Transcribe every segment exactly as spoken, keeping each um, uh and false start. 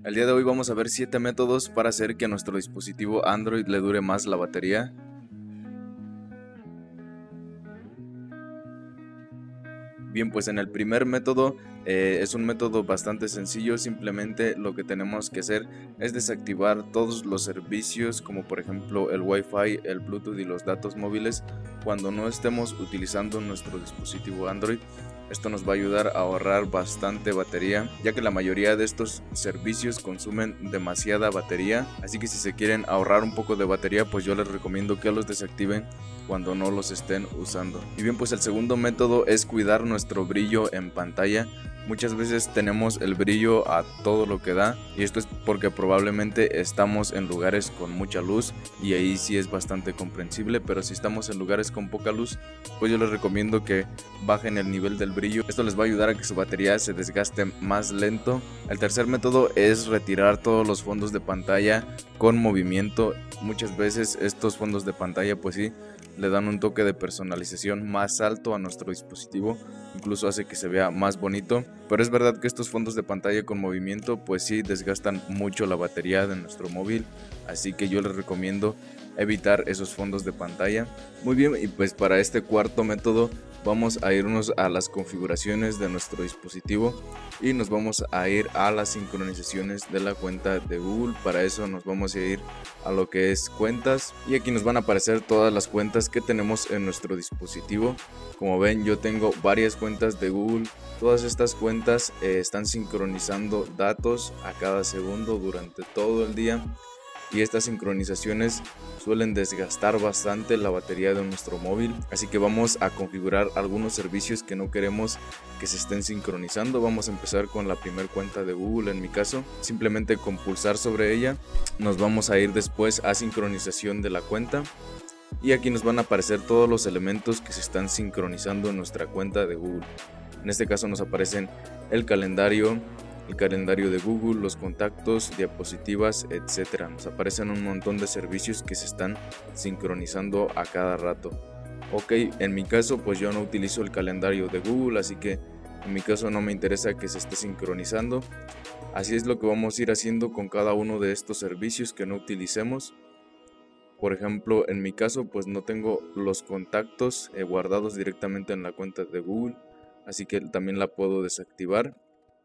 El día de hoy vamos a ver siete métodos para hacer que a nuestro dispositivo Android le dure más la batería. Bien, pues en el primer método eh, es un método bastante sencillo. Simplemente lo que tenemos que hacer es desactivar todos los servicios, como por ejemplo el Wi-Fi, el Bluetooth y los datos móviles, cuando no estemos utilizando nuestro dispositivo Android. Esto nos va a ayudar a ahorrar bastante batería, ya que la mayoría de estos servicios consumen demasiada batería. Así que si se quieren ahorrar un poco de batería, pues yo les recomiendo que los desactiven cuando no los estén usando. Y bien, pues el segundo método es cuidar nuestro brillo en pantalla. Muchas veces tenemos el brillo a todo lo que da, y esto es porque probablemente estamos en lugares con mucha luz, y ahí sí es bastante comprensible. Pero si estamos en lugares con poca luz, pues yo les recomiendo que bajen el nivel del brillo. Esto les va a ayudar a que su batería se desgaste más lento. El tercer método es retirar todos los fondos de pantalla con movimiento. Muchas veces estos fondos de pantalla pues sí le dan un toque de personalización más alto a nuestro dispositivo, incluso hace que se vea más bonito. Pero es verdad que estos fondos de pantalla con movimiento pues sí desgastan mucho la batería de nuestro móvil, así que yo les recomiendo evitar esos fondos de pantalla. Muy bien, y pues para este cuarto método vamos a irnos a las configuraciones de nuestro dispositivo y nos vamos a ir a las sincronizaciones de la cuenta de Google. Para eso nos vamos a ir a lo que es cuentas, y aquí nos van a aparecer todas las cuentas que tenemos en nuestro dispositivo. Como ven, yo tengo varias cuentas de Google. Todas estas cuentas eh, están sincronizando datos a cada segundo durante todo el día, y estas sincronizaciones suelen desgastar bastante la batería de nuestro móvil. Así que vamos a configurar algunos servicios que no queremos que se estén sincronizando. Vamos a empezar con la primera cuenta de Google. En mi caso, simplemente con pulsar sobre ella nos vamos a ir después a sincronización de la cuenta, y aquí nos van a aparecer todos los elementos que se están sincronizando en nuestra cuenta de Google. En este caso nos aparecen el calendario, el calendario de Google, los contactos, diapositivas, etcétera. Nos aparecen un montón de servicios que se están sincronizando a cada rato. Ok, en mi caso pues yo no utilizo el calendario de Google, así que en mi caso no me interesa que se esté sincronizando. Así es lo que vamos a ir haciendo con cada uno de estos servicios que no utilicemos. Por ejemplo, en mi caso pues no tengo los contactos eh, guardados directamente en la cuenta de Google, así que también la puedo desactivar.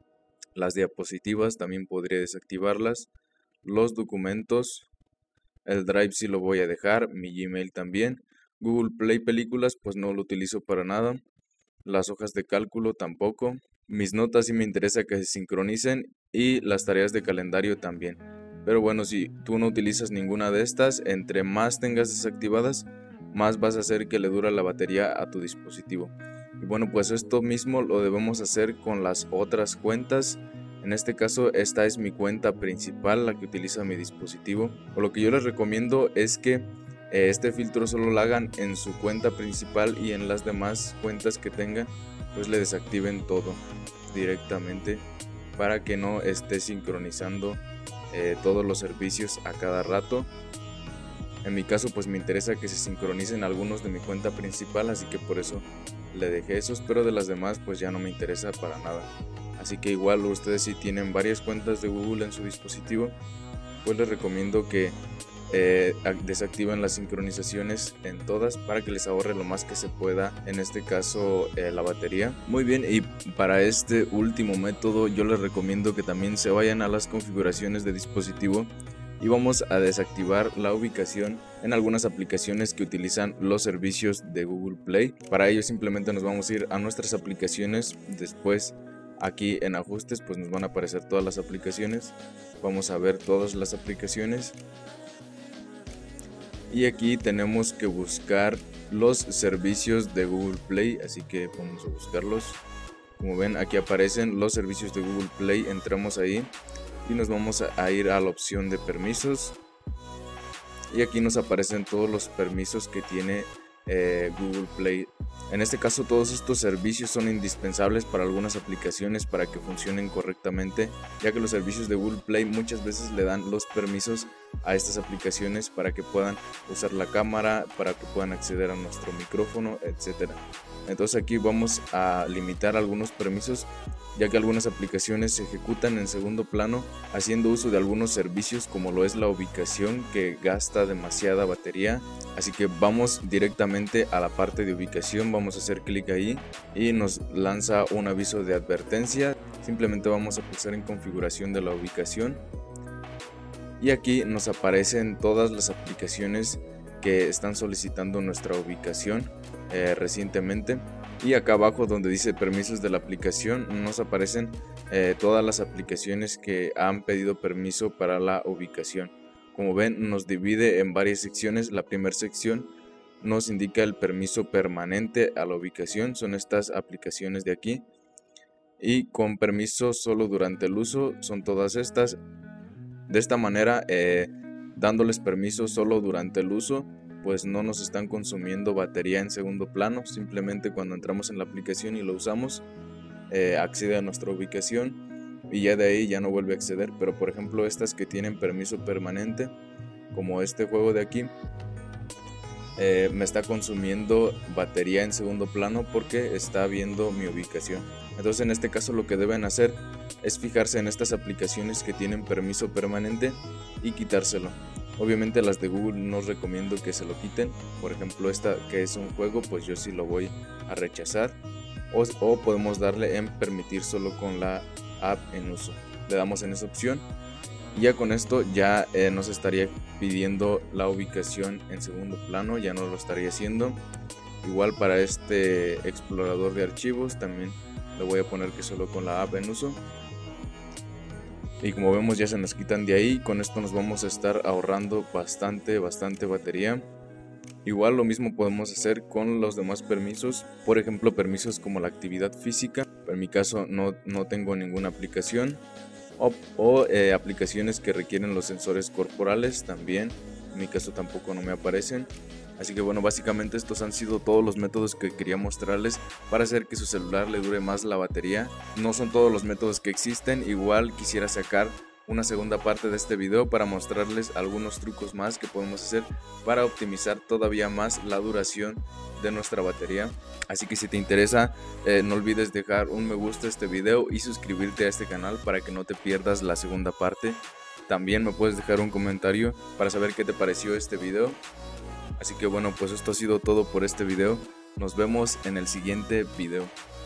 Las diapositivas también podría desactivarlas. Los documentos, el Drive sí lo voy a dejar, mi Gmail también. Google Play Películas pues no lo utilizo para nada. Las hojas de cálculo tampoco. Mis notas sí me interesa que se sincronicen, y las tareas de calendario también. Pero bueno, si tú no utilizas ninguna de estas, entre más tengas desactivadas, más vas a hacer que le dure la batería a tu dispositivo. Y bueno, pues esto mismo lo debemos hacer con las otras cuentas. En este caso, esta es mi cuenta principal, la que utiliza mi dispositivo. O lo que yo les recomiendo es que eh, este filtro solo lo hagan en su cuenta principal, y en las demás cuentas que tengan pues le desactiven todo directamente, para que no esté sincronizando eh, todos los servicios a cada rato. En mi caso pues me interesa que se sincronicen algunos de mi cuenta principal, así que por eso le dejé esos, pero de las demás pues ya no me interesa para nada. Así que igual ustedes, si tienen varias cuentas de Google en su dispositivo, pues les recomiendo que eh, desactiven las sincronizaciones en todas, para que les ahorre lo más que se pueda, en este caso eh, la batería. Muy bien, y para este último método yo les recomiendo que también se vayan a las configuraciones de dispositivo, y vamos a desactivar la ubicación en algunas aplicaciones que utilizan los servicios de Google Play. Para ello simplemente nos vamos a ir a nuestras aplicaciones. Después aquí en ajustes pues nos van a aparecer todas las aplicaciones. Vamos a ver todas las aplicaciones, y aquí tenemos que buscar los servicios de Google Play, así que vamos a buscarlos. Como ven, aquí aparecen los servicios de Google Play. Entramos ahí y nos vamos a ir a la opción de permisos, y aquí nos aparecen todos los permisos que tiene eh, Google Play. En este caso todos estos servicios son indispensables para algunas aplicaciones para que funcionen correctamente, ya que los servicios de Google Play muchas veces le dan los permisos a estas aplicaciones para que puedan usar la cámara, para que puedan acceder a nuestro micrófono, etcétera. Entonces aquí vamos a limitar algunos permisos, ya que algunas aplicaciones se ejecutan en segundo plano haciendo uso de algunos servicios como lo es la ubicación, que gasta demasiada batería. Así que vamos directamente a la parte de ubicación, vamos a hacer clic ahí y nos lanza un aviso de advertencia. Simplemente vamos a pulsar en configuración de la ubicación y aquí nos aparecen todas las aplicaciones que están solicitando nuestra ubicación eh, recientemente, y acá abajo donde dice permisos de la aplicación nos aparecen eh, todas las aplicaciones que han pedido permiso para la ubicación. Como ven, nos divide en varias secciones. La primera sección nos indica el permiso permanente a la ubicación, son estas aplicaciones de aquí, y con permiso solo durante el uso son todas estas. De esta manera, eh, dándoles permiso solo durante el uso, pues no nos están consumiendo batería en segundo plano. Simplemente cuando entramos en la aplicación y lo usamos, eh, accede a nuestra ubicación y ya de ahí ya no vuelve a acceder. Pero por ejemplo estas que tienen permiso permanente, como este juego de aquí, eh, me está consumiendo batería en segundo plano porque está viendo mi ubicación. Entonces en este caso lo que deben hacer es fijarse en estas aplicaciones que tienen permiso permanente y quitárselo. Obviamente las de Google no os recomiendo que se lo quiten. Por ejemplo esta que es un juego, pues yo sí lo voy a rechazar. O, o podemos darle en permitir solo con la app en uso. Le damos en esa opción y ya con esto ya eh, nos estaría pidiendo la ubicación en segundo plano, ya no lo estaría haciendo. Igual para este explorador de archivos también le voy a poner que solo con la app en uso. Y como vemos ya se nos quitan de ahí. Con esto nos vamos a estar ahorrando bastante, bastante batería. Igual lo mismo podemos hacer con los demás permisos. Por ejemplo, permisos como la actividad física. En mi caso no, no tengo ninguna aplicación. O, o eh, aplicaciones que requieren los sensores corporales también. En mi caso tampoco no me aparecen. Así que bueno, básicamente estos han sido todos los métodos que quería mostrarles para hacer que su celular le dure más la batería. No son todos los métodos que existen, igual quisiera sacar una segunda parte de este video para mostrarles algunos trucos más que podemos hacer para optimizar todavía más la duración de nuestra batería. Así que si te interesa, eh, no olvides dejar un me gusta a este video y suscribirte a este canal para que no te pierdas la segunda parte. También me puedes dejar un comentario para saber qué te pareció este video. Así que bueno, pues esto ha sido todo por este video. Nos vemos en el siguiente video.